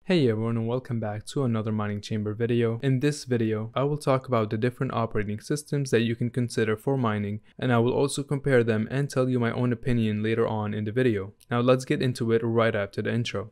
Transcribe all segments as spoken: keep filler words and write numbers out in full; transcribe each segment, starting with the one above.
Hey everyone, and welcome back to another mining chamber video. In this video, I will talk about the different operating systems that you can consider for mining, and I will also compare them and tell you my own opinion later on in the video. Now let's get into it right after the intro.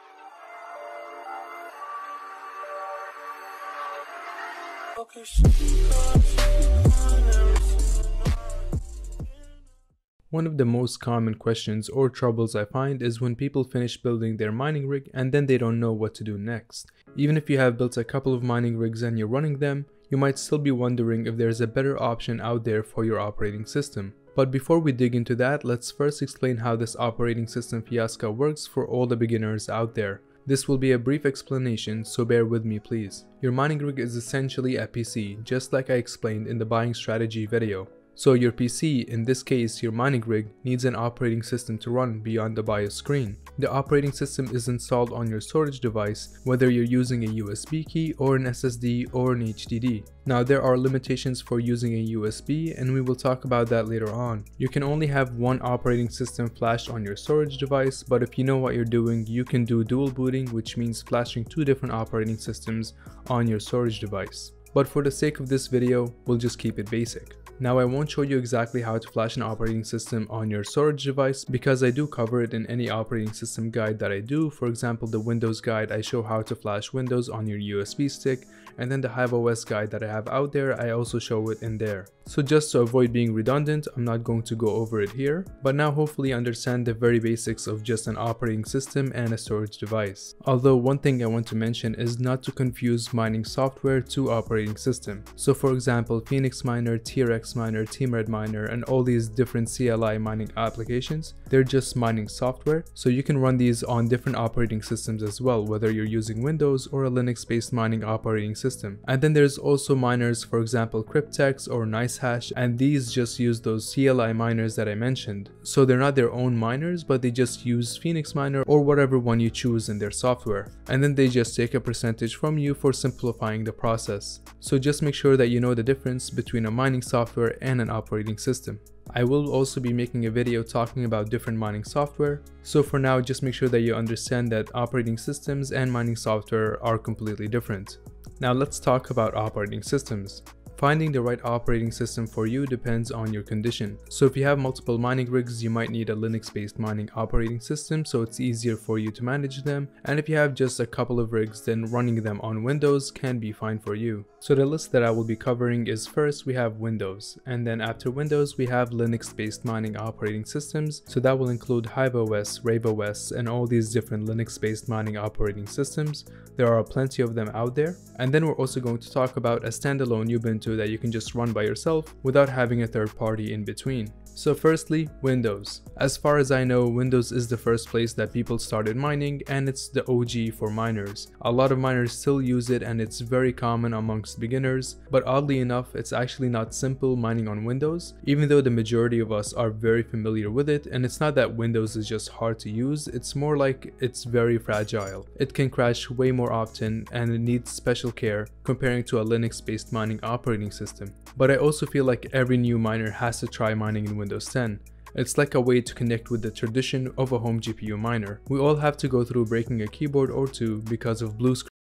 One of the most common questions or troubles I find is when people finish building their mining rig and then they don't know what to do next. Even if you have built a couple of mining rigs and you're running them, you might still be wondering if there's a better option out there for your operating system. But before we dig into that, let's first explain how this operating system fiasco works for all the beginners out there. This will be a brief explanation, so bear with me please. Your mining rig is essentially a P C, just like I explained in the buying strategy video. So your P C, in this case your mining rig, needs an operating system to run beyond the BIOS screen. The operating system is installed on your storage device, whether you're using a U S B key or an S S D or an H D D. Now there are limitations for using a U S B, and we will talk about that later on. You can only have one operating system flashed on your storage device, but if you know what you're doing, you can do dual booting, which means flashing two different operating systems on your storage device. But for the sake of this video, we'll just keep it basic. Now I won't show you exactly how to flash an operating system on your storage device because I do cover it in any operating system guide that I do. For example, the Windows guide, I show how to flash Windows on your U S B stick, and then the hiveos guide that I have out there, I also show it in there. So just to avoid being redundant, I'm not going to go over it here, but now hopefully you understand the very basics of just an operating system and a storage device. Although one thing I want to mention is not to confuse mining software to operating system. So for example, Phoenix Miner, T R X Miner, Teamred Miner, and all these different C L I mining applications, they're just mining software, so you can run these on different operating systems as well, whether you're using Windows or a Linux-based mining operating system. And then there's also miners, for example Cryptex or nicehash, and these just use those C L I miners that I mentioned. So they're not their own miners, but they just use Phoenix Miner or whatever one you choose in their software, and then they just take a percentage from you for simplifying the process. So just make sure that you know the difference between a mining software and an operating system. I will also be making a video talking about different mining software, so for now just make sure that you understand that operating systems and mining software are completely different. Now let's talk about operating systems. Finding the right operating system for you depends on your condition. So if you have multiple mining rigs, you might need a Linux-based mining operating system so it's easier for you to manage them. And if you have just a couple of rigs, then running them on Windows can be fine for you. So the list that I will be covering is, first we have Windows, and then after Windows we have Linux-based mining operating systems. So that will include hiveos, raveos, and all these different Linux-based mining operating systems. There are plenty of them out there. And then we're also going to talk about a standalone Ubuntu that you can just run by yourself without having a third party in between. So firstly, Windows. As far as I know, Windows is the first place that people started mining, and it's the O G for miners. A lot of miners still use it and it's very common amongst beginners, but oddly enough, it's actually not simple mining on Windows, even though the majority of us are very familiar with it. And it's not that Windows is just hard to use, it's more like it's very fragile. It can crash way more often and it needs special care comparing to a Linux-based mining operating system. But I also feel like every new miner has to try mining in Windows ten. It's like a way to connect with the tradition of a home G P U miner. We all have to go through breaking a keyboard or two because of blue screen.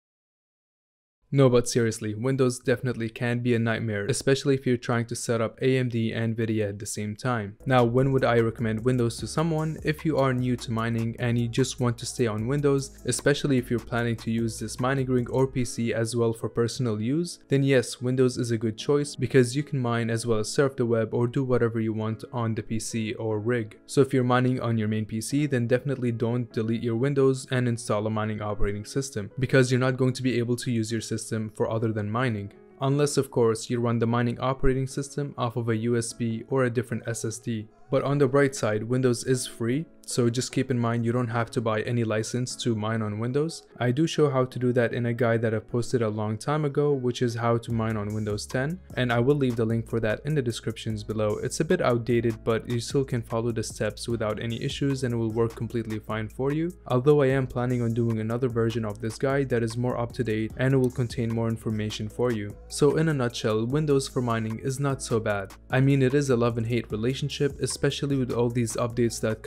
No, but seriously, Windows definitely can be a nightmare, especially if you're trying to set up A M D and NVIDIA at the same time. Now, when would I recommend Windows to someone? If you are new to mining and you just want to stay on Windows, especially if you're planning to use this mining rig or P C as well for personal use, then yes, Windows is a good choice because you can mine as well as surf the web or do whatever you want on the P C or rig. So if you're mining on your main P C, then definitely don't delete your Windows and install a mining operating system, because you're not going to be able to use your system for other than mining. Unless of course you run the mining operating system off of a U S B or a different S S D. But on the bright side, Windows is free, so just keep in mind you don't have to buy any license to mine on Windows. I do show how to do that in a guide that I posted a long time ago, which is how to mine on Windows ten, and I will leave the link for that in the descriptions below. It's a bit outdated, but you still can follow the steps without any issues and it will work completely fine for you. Although I am planning on doing another version of this guide that is more up to date and it will contain more information for you. So in a nutshell, Windows for mining is not so bad. I mean, it is a love and hate relationship, especially with all these updates that come out every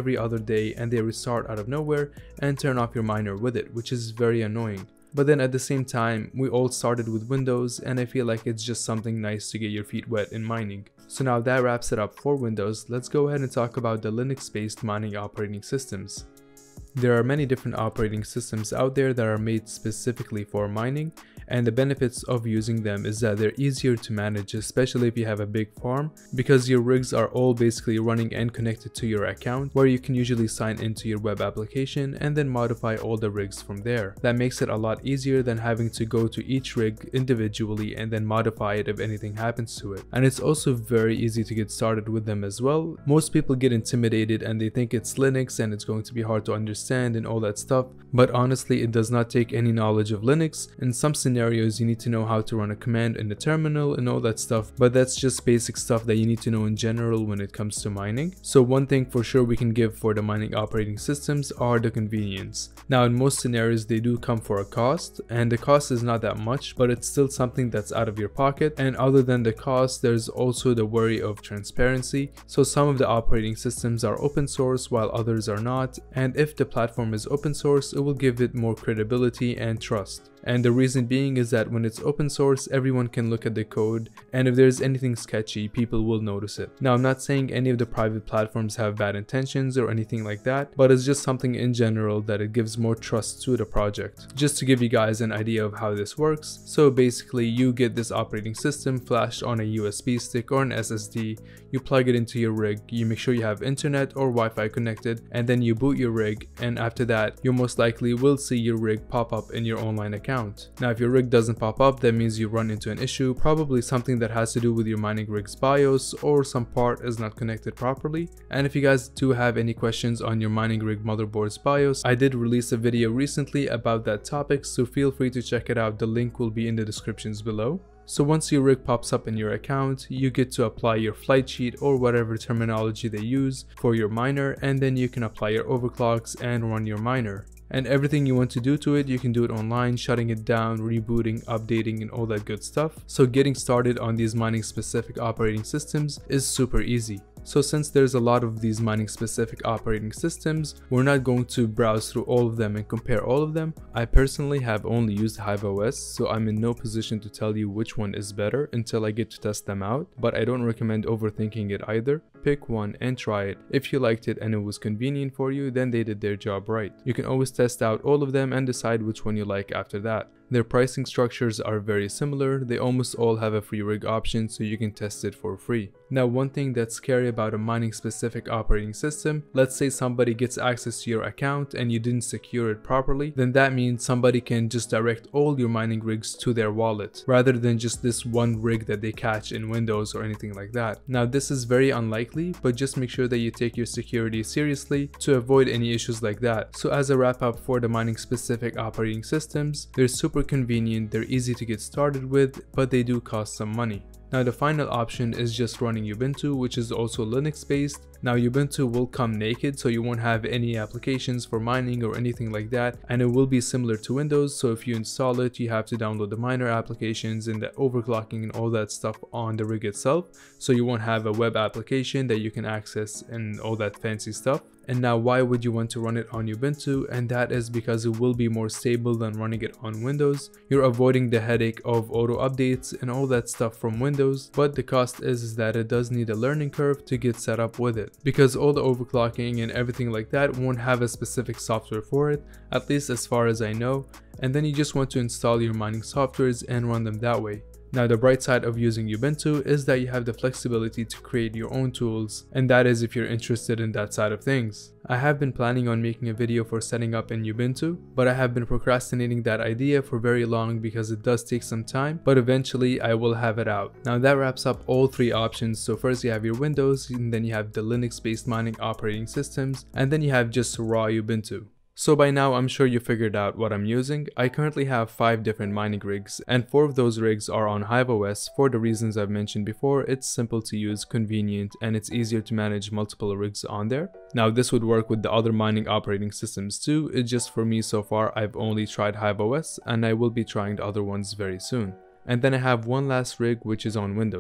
every other day and they restart out of nowhere and turn off your miner with it, which is very annoying. But then at the same time, we all started with Windows and I feel like it's just something nice to get your feet wet in mining. So now that wraps it up for Windows. Let's go ahead and talk about the Linux-based mining operating systems. There are many different operating systems out there that are made specifically for mining, and the benefits of using them is that they're easier to manage, especially if you have a big farm, because your rigs are all basically running and connected to your account, where you can usually sign into your web application and then modify all the rigs from there. That makes it a lot easier than having to go to each rig individually and then modify it if anything happens to it. And it's also very easy to get started with them as well. Most people get intimidated and they think it's Linux and it's going to be hard to understand and all that stuff, but honestly it does not take any knowledge of Linux. In some scenarios you need to know how to run a command in the terminal and all that stuff, but that's just basic stuff that you need to know in general when it comes to mining. So one thing for sure we can give for the mining operating systems are the convenience. Now in most scenarios they do come for a cost, and the cost is not that much, but it's still something that's out of your pocket. And other than the cost, there's also the worry of transparency. So some of the operating systems are open source while others are not, and if the platform is open source, it will give it more credibility and trust. And the reason being is that when it's open source, everyone can look at the code, and if there's anything sketchy, people will notice it. Now I'm not saying any of the private platforms have bad intentions or anything like that, but it's just something in general that it gives more trust to the project. Just to give you guys an idea of how this works, so basically you get this operating system flashed on a U S B stick or an S S D, you plug it into your rig, you make sure you have internet or Wi-Fi connected, and then you boot your rig, and after that you most likely will see your rig pop up in your online account. Now if your rig doesn't pop up, that means you run into an issue, probably something that has to do with your mining rig's BIOS, or some part is not connected properly. And if you guys do have any questions on your mining rig motherboard's BIOS, I did release a video recently about that topic, so feel free to check it out. The link will be in the descriptions below. So once your rig pops up in your account, you get to apply your flight sheet or whatever terminology they use for your miner, and then you can apply your overclocks and run your miner. And everything you want to do to it, you can do it online, shutting it down, rebooting, updating, and all that good stuff. So getting started on these mining specific operating systems is super easy. So since there's a lot of these mining specific operating systems, we're not going to browse through all of them and compare all of them. I personally have only used hiveos, so I'm in no position to tell you which one is better until I get to test them out, but I don't recommend overthinking it either. Pick one and try it. If you liked it and it was convenient for you, then they did their job right. You can always test out all of them and decide which one you like after that. Their pricing structures are very similar. They almost all have a free rig option, so you can test it for free. Now one thing that's scary about a mining specific operating system, let's say somebody gets access to your account and you didn't secure it properly, then that means somebody can just direct all your mining rigs to their wallet, rather than just this one rig that they catch in Windows or anything like that. Now this is very unlikely, but just make sure that you take your security seriously to avoid any issues like that. So as a wrap up for the mining specific operating systems, they're super convenient, they're easy to get started with, but they do cost some money. Now the final option is just running Ubuntu, which is also Linux based. Now Ubuntu will come naked, so you won't have any applications for mining or anything like that, and it will be similar to Windows. So if you install it, you have to download the miner applications and the overclocking and all that stuff on the rig itself, so you won't have a web application that you can access and all that fancy stuff. And now why would you want to run it on Ubuntu? And that is because it will be more stable than running it on Windows. You're avoiding the headache of auto updates and all that stuff from Windows, but the cost is, is that it does need a learning curve to get set up with it, because all the overclocking and everything like that won't have a specific software for it, at least as far as I know, and then you just want to install your mining softwares and run them that way. Now the bright side of using Ubuntu is that you have the flexibility to create your own tools, and that is if you're interested in that side of things. I have been planning on making a video for setting up in Ubuntu, but I have been procrastinating that idea for very long because it does take some time, but eventually I will have it out. Now that wraps up all three options. So first you have your Windows, and then you have the Linux based mining operating systems, and then you have just raw Ubuntu. So by now I'm sure you figured out what I'm using. I currently have five different mining rigs, and four of those rigs are on hiveos for the reasons I've mentioned before. It's simple to use, convenient, and it's easier to manage multiple rigs on there. Now this would work with the other mining operating systems too. It's just for me so far I've only tried hiveos, and I will be trying the other ones very soon. And then I have one last rig which is on Windows.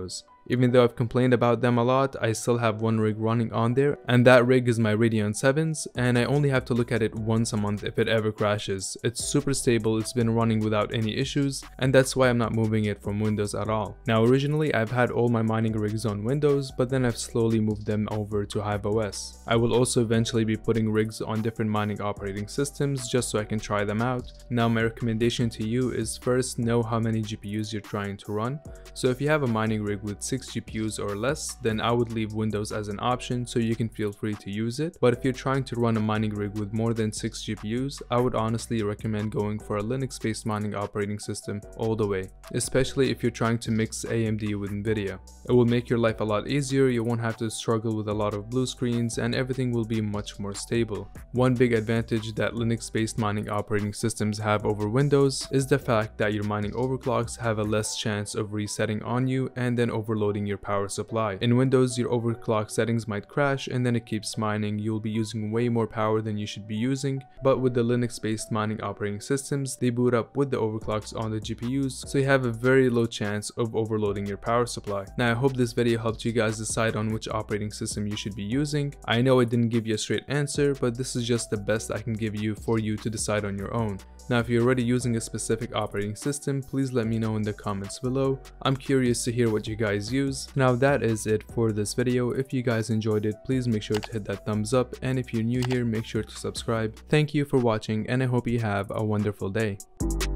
Even though I've complained about them a lot, I still have one rig running on there, and that rig is my Radeon sevens, and I only have to look at it once a month if it ever crashes. It's super stable, it's been running without any issues, and that's why I'm not moving it from Windows at all. Now originally I've had all my mining rigs on Windows, but then I've slowly moved them over to hiveos. I will also eventually be putting rigs on different mining operating systems just so I can try them out. Now my recommendation to you is first know how many G P Us you're trying to run. So if you have a mining rig with six G P Us or less, then I would leave Windows as an option so you can feel free to use it. But if you're trying to run a mining rig with more than six G P Us, I would honestly recommend going for a Linux-based mining operating system all the way, especially if you're trying to mix A M D with Nvidia. It will make your life a lot easier, you won't have to struggle with a lot of blue screens, and everything will be much more stable. One big advantage that Linux-based mining operating systems have over Windows is the fact that your mining overclocks have a less chance of resetting on you and then overloading your power supply. In Windows, your overclock settings might crash and then it keeps mining, you'll be using way more power than you should be using, but with the Linux-based mining operating systems, they boot up with the overclocks on the G P Us, so you have a very low chance of overloading your power supply. Now I hope this video helped you guys decide on which operating system you should be using. I know I didn't give you a straight answer, but this is just the best I can give you for you to decide on your own. Now if you're already using a specific operating system, please let me know in the comments below. I'm curious to hear what you guys use. Now that is it for this video. If you guys enjoyed it, please make sure to hit that thumbs up, and if you're new here, make sure to subscribe. Thank you for watching, and I hope you have a wonderful day.